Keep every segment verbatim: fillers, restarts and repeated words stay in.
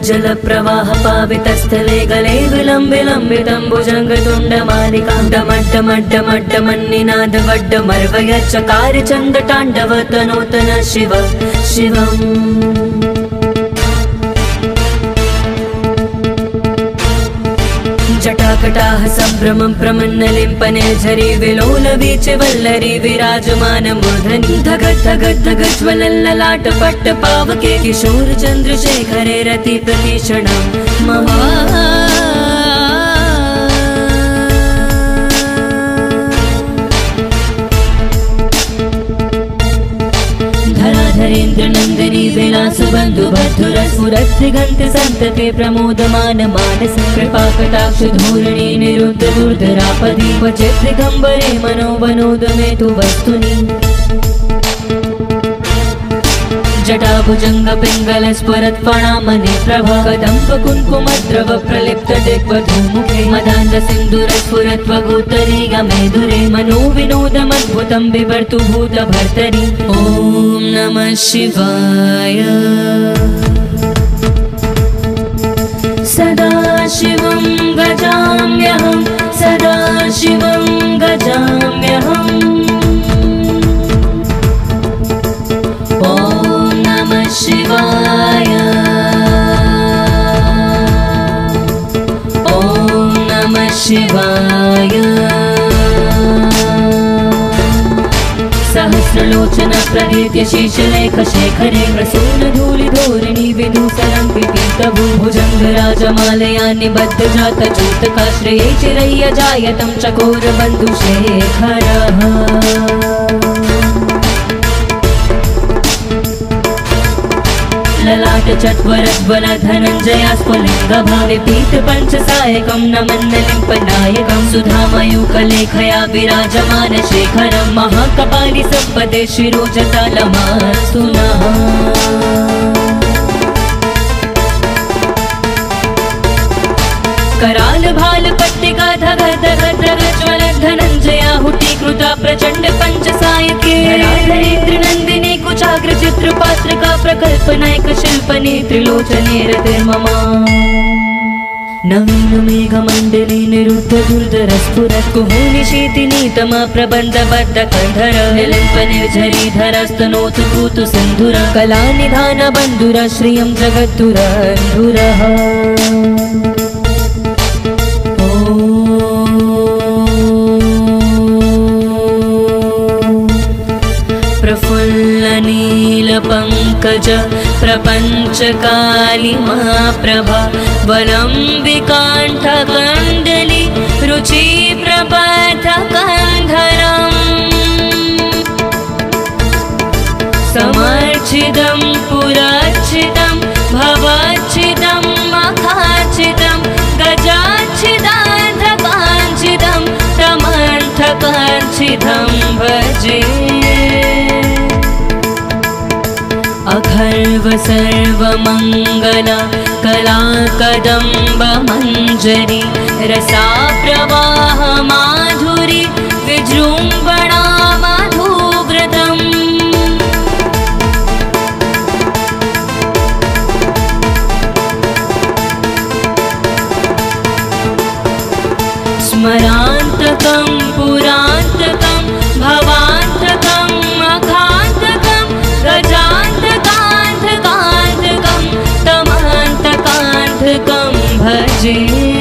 जल प्रवाह पावितस्थले गले विलम्बे लम्बितं भुजङ्गतुण्डमालिकां डमड्डमड्डमड्डमन्निनाद वड्डमर्वयच्चकार चण्डताण्डव तनोतन शिव शिवम्। जटाकटाह सम्भ्रमं प्रमन्नलिम्पने झरी विलोल वीच वल्लरी विराजमान मूर्धनि धगत् धगत् धगत् ज्वलल्ललाट पट्ट पावके किशोर चन्द्रशेखरे रति प्रतीक्षणं मम। धरेन्द्र नंदिनी विलास बंधु बधुर स्फुरत् दिगंत संतते प्रमोदमान मानस कृपा कटाक्ष धूरिणी निरुद्ध दुर्धरापदि क्वचित् दिगंबरे मनोवनोद में तु वस्तुनि। जटा भुजंग पिंगल स्फुरत् फणामणि प्रभा कदम्ब कुङ्कुमद्रव प्रलिप्त दिग्वधूमुखे मदान्ध सिन्दूर स्फुरत् वगोत्तरी गमेधुरे मनो विनोदमद्भुतं बिभर्तु भूत भर्तरि। ॐ नमः शिवाय। सदा शिवं भजाम्यहं सदा शिवं भजाम्यहम्। शिवाय ॐ नमः शिवाय। सहस्रलोचन प्रदीप्य शीशलेख शेखरे प्रसून धूलि धोरिणी विधूसरं पिपीतभू भुजङ्गराजमालया निबद्ध जात जूतकाश्रये चिरय्य जायतं चकोर बन्धुशेखरः। ललाट चट्वरज्वल धनञ्जयास्फुलिङ्ग भावे पीत पञ्चसायकं नमन्नलिम्पनायकं सुधामयूखलेखया विराजमान शेखरं महाकपालि सम्पदे शिरोजतालमास्तु नः। कराल भाल पट्टिका धग धग धग ज्वल धनञ्जया हुटीकृता प्रचण्ड पञ्चसायके धरेन्द्र नन्दिनी कुचाग्र चित्र पात्रका प्रकल्पनायक शिल्पने त्रिलोचने रतिर्ममा। नवीन मेघमण्डली निरुद्ध दुर्धर स्फुरत् कुहूनि शीतिनीतमा प्रबन्धबद्ध कंधर निलिम्प निर्झरी धरस्तनोतु पूतु सिन्धुर कलानिधान बन्धुर श्रियं जगद्धुरन्धुरः। प्रफुल्लनीलपङ्कज प्रपञ्चकालिमा प्रभा वलम्बिकाण्ठकण्डली रुचि प्रबद्धकन्धरम् समर्चितं पुरर्चितं भवच्चितं मखाच्चितं गजाच्चिदान्धकाञ्चितं तमन्थकाञ्चितं भजे। अखर्व सर्वमङ्गला कला कदम्ब मञ्जरी रसा प्रवाह माधुरी विजृम्भणा मधुव्रतम्। स्मरान्तकं पुरान्तकं भवान्तकं मखान्तकं गजान्तकान्तकान्तकं तमान्तकान्तकं भजे।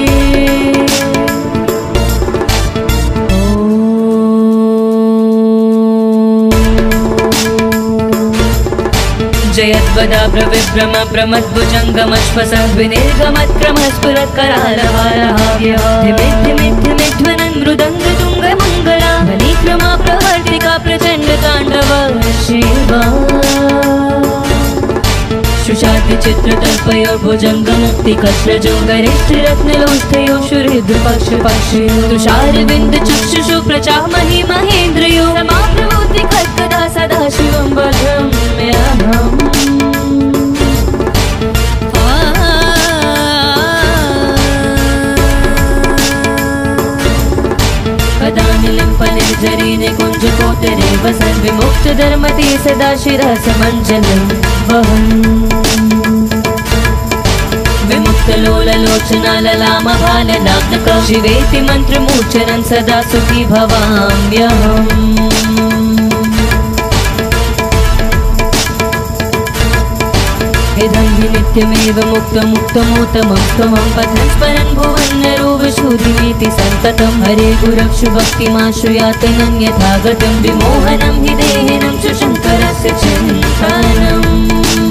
जयद्वदा प्रविभ्रम प्रमद्भुजङ्गमश्वसः विनिर्गमत्क्रमः स्फुरत्करालहारहाव्यः धिमिद्धिमिद्धिमिध्वनन् मृदङ्गतुङ्गमङ्गला वनीक्रमा प्रवर्तिका प्रचण्डताण्डव शिवा। शुशाद्रिचित्रतल्पयो भुजङ्गमुक्तिकस्रजो गरिष्ठरत्नलोष्ठयो शुरिद्रुपक्षपाक्षयो तुषारविन्दचक्षुषु प्रचामहि महेन्द्रयो समाप्रभूति खड्गदा सदा शिवं भजाम्यहम्। कदानिलिम्पनिर्झरी निकुञ्जकोटरे वसन् विमुक्तधर्मते सदा शिरः समञ्जनं वहन्। ललाटलोललोचना ललामभालनाग्नक शिवेति मन्त्रमुच्चरन् सदा सुखी भवाम्यहम्। इदं हि नित्यमेव मुक्तमुक्तमोत्तमं त्वमं पठन् स्मरन् भुवन्नरो विशुद्धिमेति सन्ततं हरे गुरक्षु भक्तिमाश्रयात् नन्यथा गतं विमोहनं हि देहिनं च शङ्करस्य चिन्तनम्।